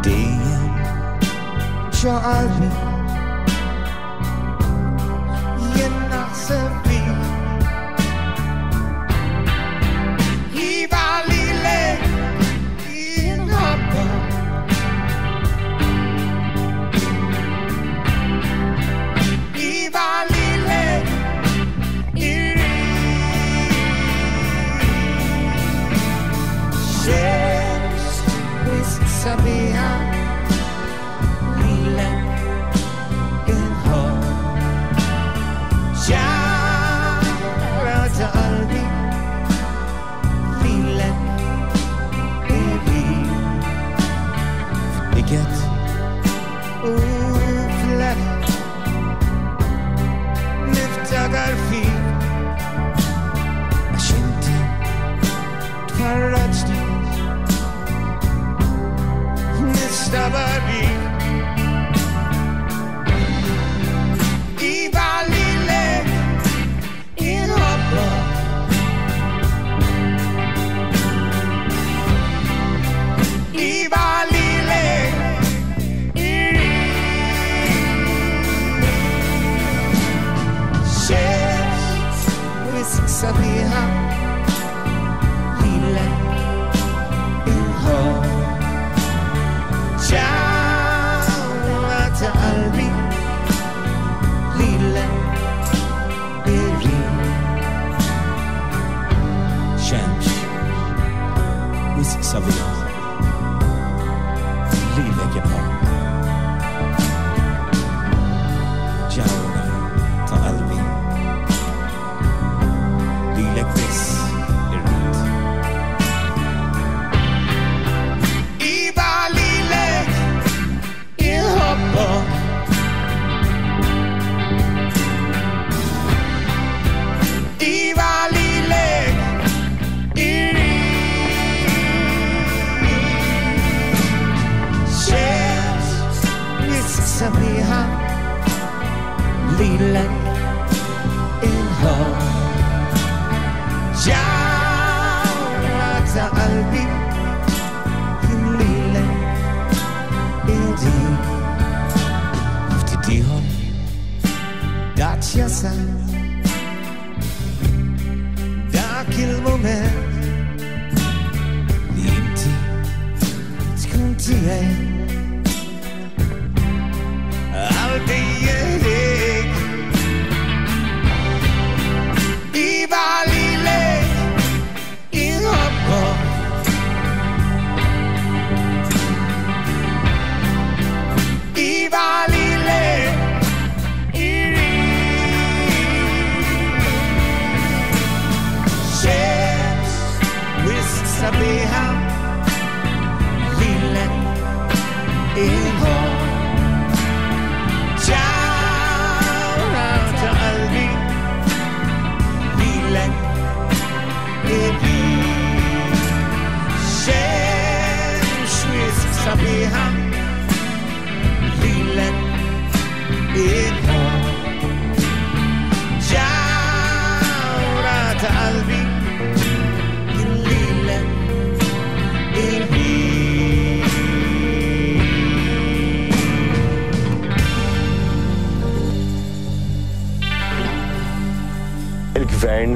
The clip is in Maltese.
dejjem ġo qalbi jien naħseb bik iva lilek inħabba iva lilek Xems wis sabiħa lilek inħobb ġara ta' qalbi lilek irrid f'diket u fl-għala niftakar fik għax inti tfarraġni nistabar bik iva lilek inħobba iva lilek Xems wis sabiħa lilek inħobb ġara ta' qalbi lilek irrid Xems wis sabiħa lilek inħobb ġara ta' qalbi lilek biss irrid iva lilek inħobba iva lilek irrid Xems wis sabiħa lilek inħobb ġara ta' qalbi lilek irrid ftit ieħor dat jasal dak il-mument li inti tkun tiegħi għal dejjem iva lilek inħobba iva lilek Xems wis sabiħa lilek inħobb ġara ta' qalbi lilek irrid Xems wis sabiħa lilek inħobb ġara ta' qalbi lilek irrid Il-Gvern